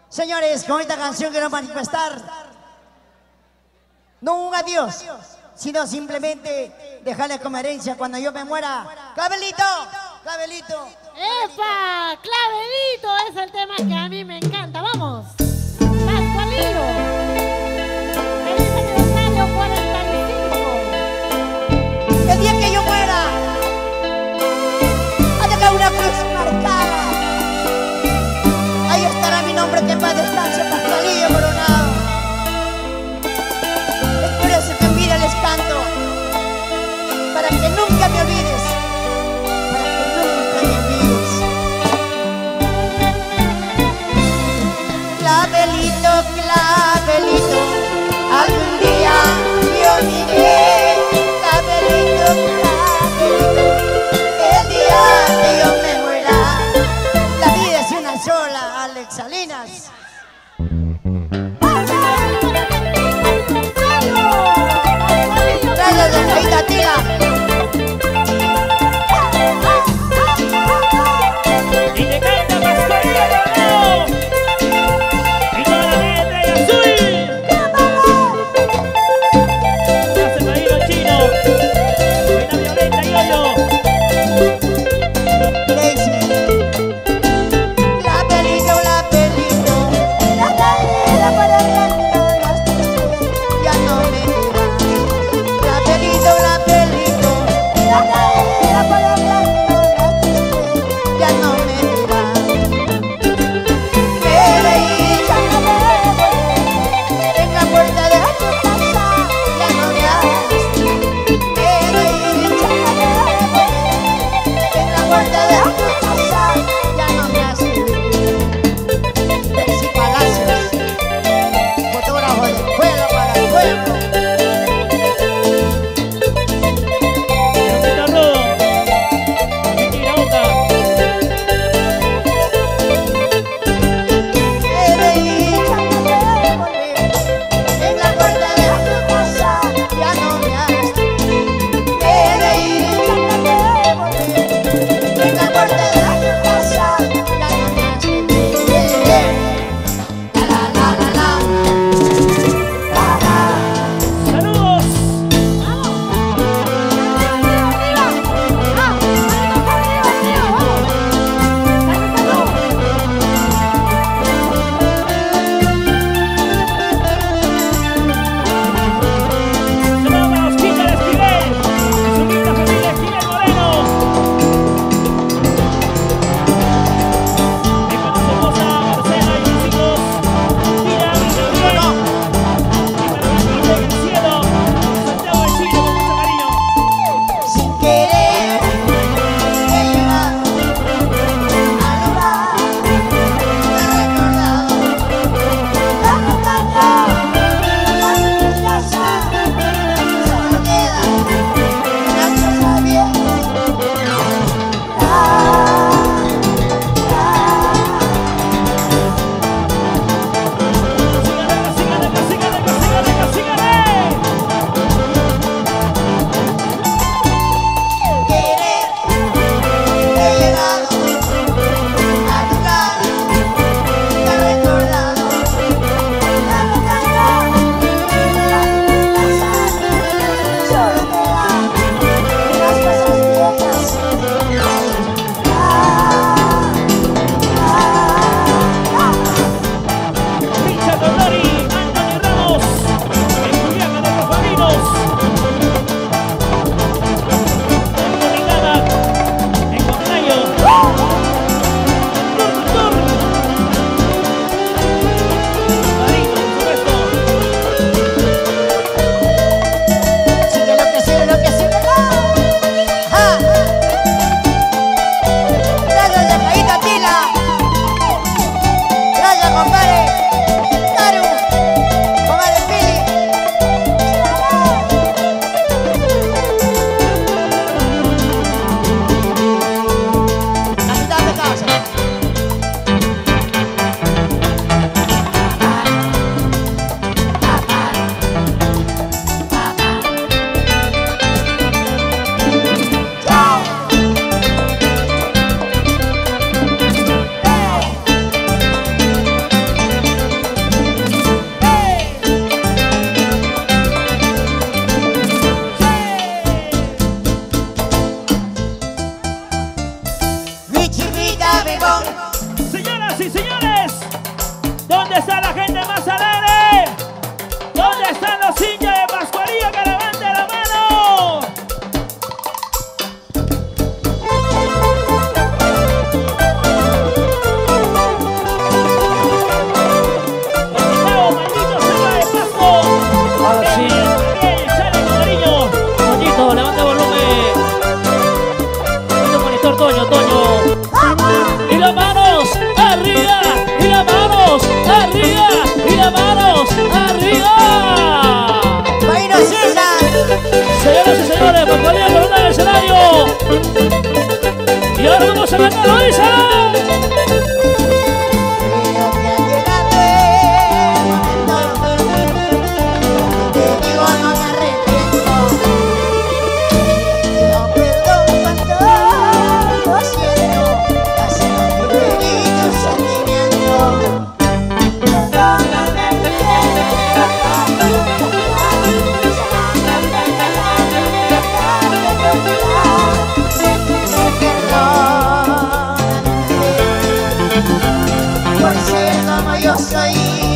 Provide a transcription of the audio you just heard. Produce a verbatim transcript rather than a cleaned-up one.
Señores, con esta canción quiero manifestar no un adiós, sino simplemente dejarles como herencia cuando yo me muera. ¡Clavelito! ¡Clavelito! ¡Epa! ¡Clavelito! Es el tema que a mí me encanta. ¡Vamos! ¡Pascualino! ¡Feliz aniversario cuarenta y cinco! El día que yo muera, ha dejado una cruz marcada. Ahí estará mi nombre, que en paz descanse, Pascualillo Coronado. Es por eso que mira les canto, para que nunca me olvides, para que nunca me olvides. Clavelito, clavelito, algún día yo miré. Clavelito, clavelito, el día que yo me muera. La vida es una sola, Alex Salinas. Gracias, Jaita Tila. Y te canta Pascualillo Coronado y toda la gente de azul. Gracias, Marino Chino. Buena Violeta y Hoyo. Clavelito, clavelito, Matalo, díselo. Creo que ha llegado el momento. Te digo, no me arrepiento. Pido perdón cuando lo siento. Casi no te herí tus sentimientos. Perdóname, por ser como yo soy.